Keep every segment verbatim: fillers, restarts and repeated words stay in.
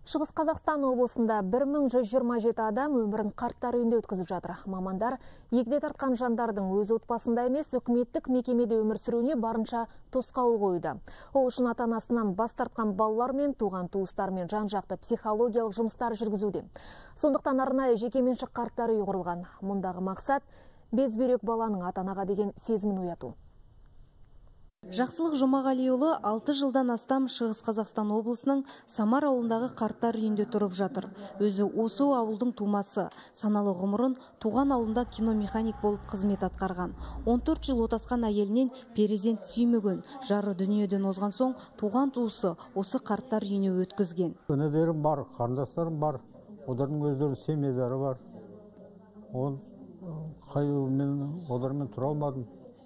Шығыс Қазақстан облысында бір мың жүз жиырма жеті адам өмірін қарттар үйінде өткізіп жатыр. Мамандар егде тартқан жандардың өз отбасында емес, үкіметтік мекемеде өмір сүруіне барынша тосқауыл қойды. Ол үшін ата-анасынан бас тартқан балалар мен туған туыстармен жан-жақты психологиялық жұмыстар жүргізуде. Сондықтан арнайы жекеменшік қарттар үйі құрылған. Мұндағы мақсат безбүйрек баланың ата-анаға деген сезімін ояту. Жақсылық Жұмағалиұлы алты жылдан астам Шығыс Қазақстан облысының Самар ауылындағы қарттар үйінде тұрып жатыр. Өзі осы ауылдың тумасы. Саналы ғұмырын туған ауылында киномеханик болып қызмет атқарған. он төрт жыл отасқан әйелінен перзент сүймеген. Жары дүниеден озған соң туған туысы осы қарттар үйіне өткізген. Өнедерім бар, қарындастарым бар. Олардың өздері семьялары бар. Ол қайуымен олармен тұра алмадым.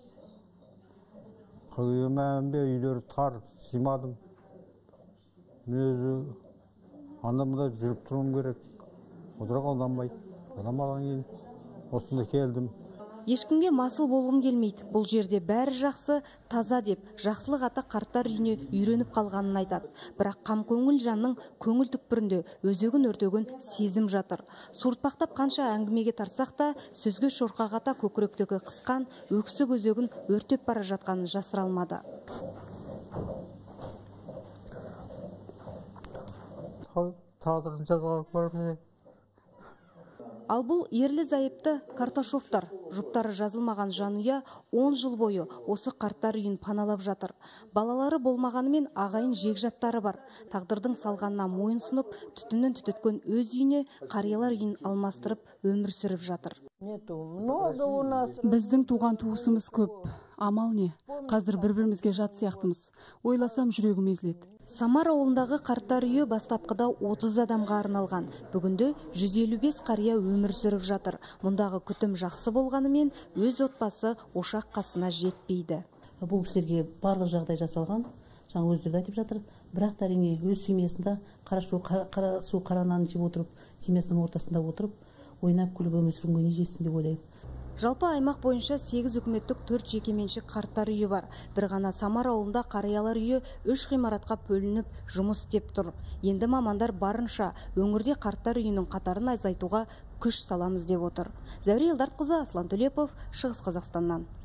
Қойымән бе үйлері тар, симадым. Мен өзі андамда жүріп тұруым керек. Одырақ алданбайды. Оламаған кейін осында келдім. Ешкімге масыл болғым келмейді. Бұл жерде бәрі жақсы, таза деп, Жақсылық ата қарттар үйіне үйреніп қалғанын айтады. Бірақ қамкөңіл жанның көңіл түкпірінде өзегін өртеген сезім жатыр. Суыртпақтап қанша әңгімеге тартсақ та, сөзге шорқағата көкіректегі қысқан өксік өзегін өртеп бара жатқанын жасыра алмады. Тағдырын жазға көрмей. Ал бұл ерлі зайыпты Карташовтар. Жұптары жазылмаған жанұя он жыл бойы осы қарттар үйін паналап жатыр. Балалары болмағанымен ағайын жекжаттары бар. Тағдырдың салғанына мойын сұнып, түтінін түтіткен өз үйіне қариялар үйін алмастырып өмір сүріп жатыр. Біздің туған туысымыз көп. Амал не? Қазір бір-бірімізге жат сияқтымыз. Ойласам жүрегім езіледі. Самар ауылындағы қарттар үйі бастапқыда отыз адамға арналған. Бүгінде жүз елу бес қария өмір сүріп жатыр. Мұндағы күтім жақсы болғанымен өз отбасы ошақ қасына жетпейді. Бұл кісілерге барлық жағдай жасалған. Жаңа өздері айтып жатыр. Бірақ та әрине өз семьясында қара су қара су қара нан жеп отырып, семьясының ортасында отырып, ойнап күліп өмір сүруге не жетсін деп ойлаймын. Жалпы аймақ бойынша сегіз үкіметтік төрт жекеменшік қарттар үйі бар. Bir ғана Самар ауылында қариялар үйі үш ғимаратқа бөлініп жұмыс істеп тұр. Енді мамандар барынша өңірде қарттар үйінің қатарын азайтуға күш саламыз деп отыр. Зәуре Елдартқызы, Аслан Төлепов, Шығыс Қазақстаннан.